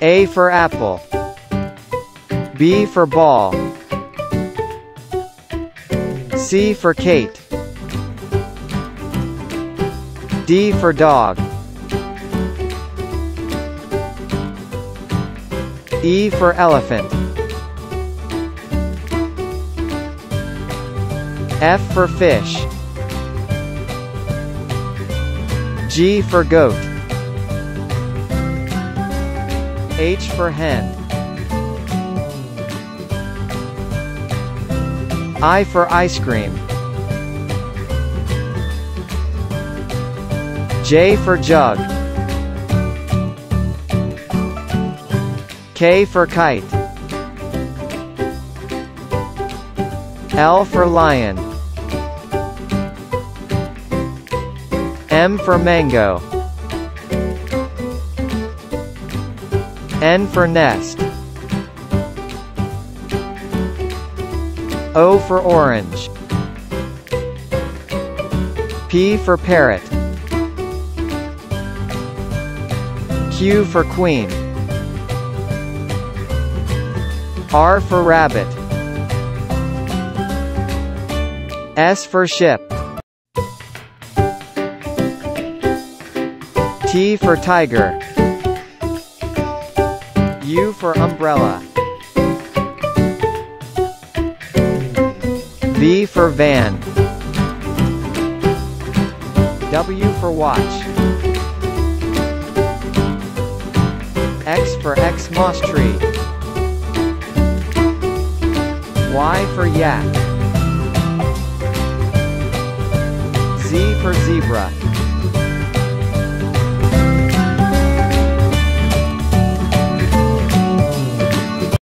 A for apple. B for ball. C for Kate. D for dog. E for elephant. F for fish. G for goat. H for hen. I for ice cream. J for jug. K for kite. L for lion. M for mango. N for nest. O for orange. P for parrot. Q for queen. R for rabbit. S for ship. T for tiger. U for umbrella. V for van. W for watch. X for Xmas tree. Y for yak. Z for zebra.